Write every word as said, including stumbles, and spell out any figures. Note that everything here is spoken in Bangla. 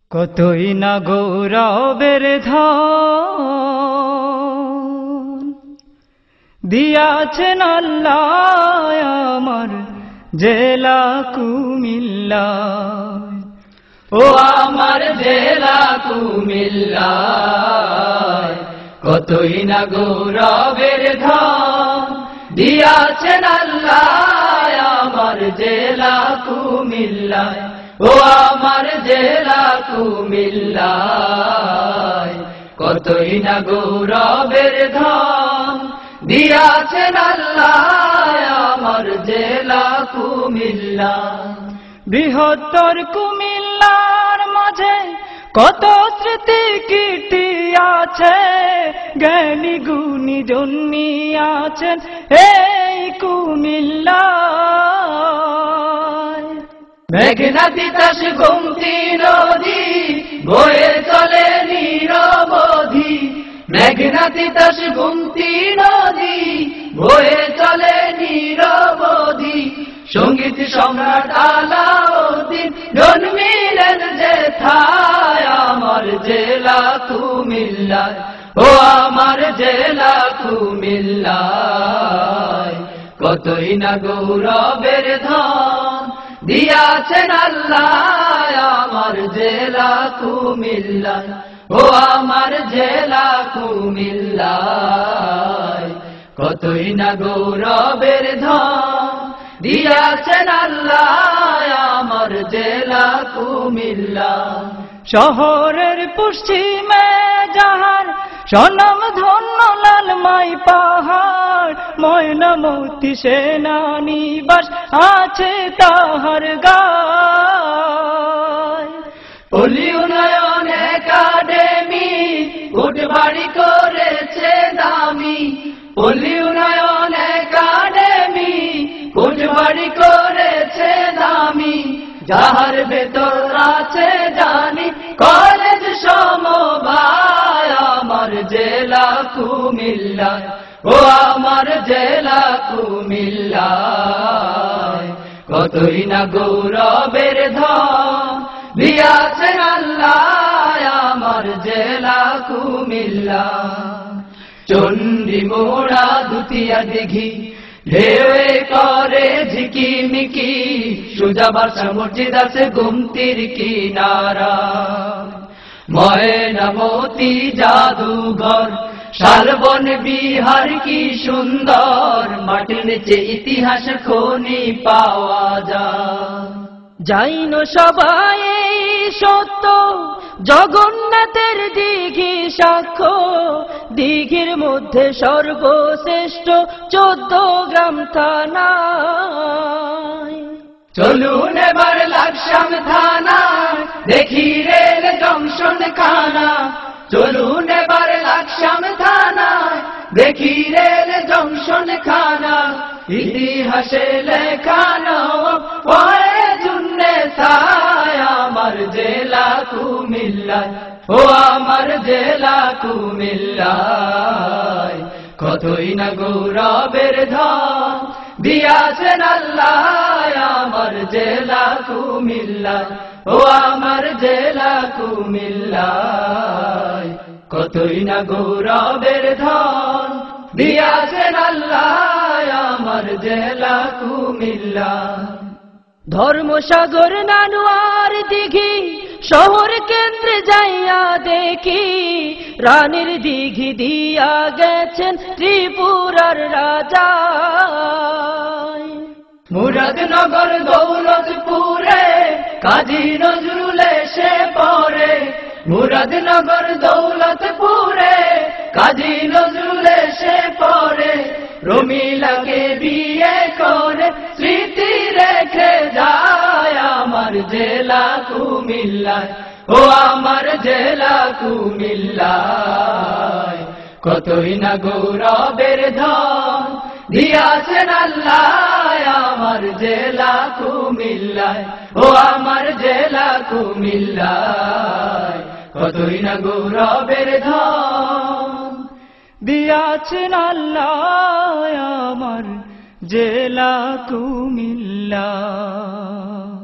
কতই না গৌরবের ধন দিয়াছেন আল্লাহ আমার জেলা কুমিল্লা। ও আমার জেলা কুমিল্লা, কতই না গৌরবের ধন দিয়াছেন আল্লাহ আমার জেলা কুমিল্লা। ও আমার জেলা কুমিল্লা, কতই না গৌরবের ধন দিয়াছেন আল্লাহ আমার জেলা কুমিল্লা। বৃহত্তর কুমিল্লার মাঝে কত স্মৃতি কীর্তি আছে, জ্ঞানী গুণী জন্মি আছেন এই কুমিল্লা। মেঘনা তিতাস গোমতী নদী বয়ে চলে নিরবধি, মেঘনা তিতাস গোমতী নদী বয়ে চলে নিরবধি। সঙ্গীত সম্রাট আলাউদ্দিন জন্মিলেন যেথায় আমার জেলা কুমিল্লা। ও আমার জেলা কুমিল্লা, কতই না গৌরবের ধন দিয়াছেন আল্লাহ আমার জেলা কুমিল্লা। ও আমার জেলা কুমিল্লা, কতই না গৌরবের ধন দিয়াছেন আল্লাহ আমার জেলা কুমিল্লা। শহরের পশ্চিমে যাহার স্বনাম ধন্য লালমাই পাহাড়, ময়নামতি সেনানিবাস আছে তাহার গায়। পল্লী উন্নয়ন একাডেমি কোটবাড়ি করেছে দামি, পল্লী উন্নয়ন একাডেমি কোটবাড়ি করেছে দামি। যাহার ভেতর আছে জানি কলেজ সমবায় আমার জেলা কুমিল্লা। ও আমার জেলা কুমিল্লা, কতই না গৌরবের ধন দিয়াছেন আল্লাহ আমার জেলা কুমিল্লা। চণ্ডী মোড়া দুতিয়া দিঘি ঢেউয়ে করে ঝিকিমিকি, সুজা বাসা মসজিদ আছে গোমতীর কিনারা। ময়নামতি জাদুঘর শালবন বিহার কি সুন্দর, মাটির নিচে ইতিহাস খনি পাওয়া যায়। যাইন সবাই সত্য জগন্নাথের দিঘি সাক্ষ্য, দিঘির মধ্যে সর্বশ্রেষ্ঠ চোদ্দ গ্রাম থানা। চলুন এবার লাকসাম থানা দেখি রেল জংশন খানা। চলুন এবার লাকসাম থানা দেখি রেল জংশন খানা। ইতিহাসে লেখানো পরে জুন্নে ছায় আমার জেলা কুমিল্লা। ও আমার জেলা কুমিল্লা, কতই না গৌরবের ধন দিয়াছেন আল্লাহ আমার জেলা কুমিল্লা। ও আমার জেলা কুমিল্লা, কতই না গৌরবের ধন দিয়াছেন আল্লাহ আমার জেলা কুমিল্লা। ধর্মসাগর নানুয়ার দিঘি শহর কেন্দ্রে যাইয়া দেখি, রানীর দিঘি দিয়া গেছেন ত্রিপুরার রাজা। মুরাদনগর দৌলতপুরে কাজী নজরুল এসে পড়ে, মুরাদনগর দৌলতপুরে কাজী নজরুল এসে পড়ে। রমিলাকে বিয়ে করে স্মৃতি রেখে যায় আমার জেলা কুমিল্লা। ও আমার জেলা কুমিল্লা, কতই না গৌরবের ধন দিয়াছেন আল্লাহ আমার জেলা কুমিল্লা। ও আমার জেলা কুমিল্লা, কতই না গৌরবের ধন দিয়াছেন আল্লাহ আমার জেলা কুমিল্লা।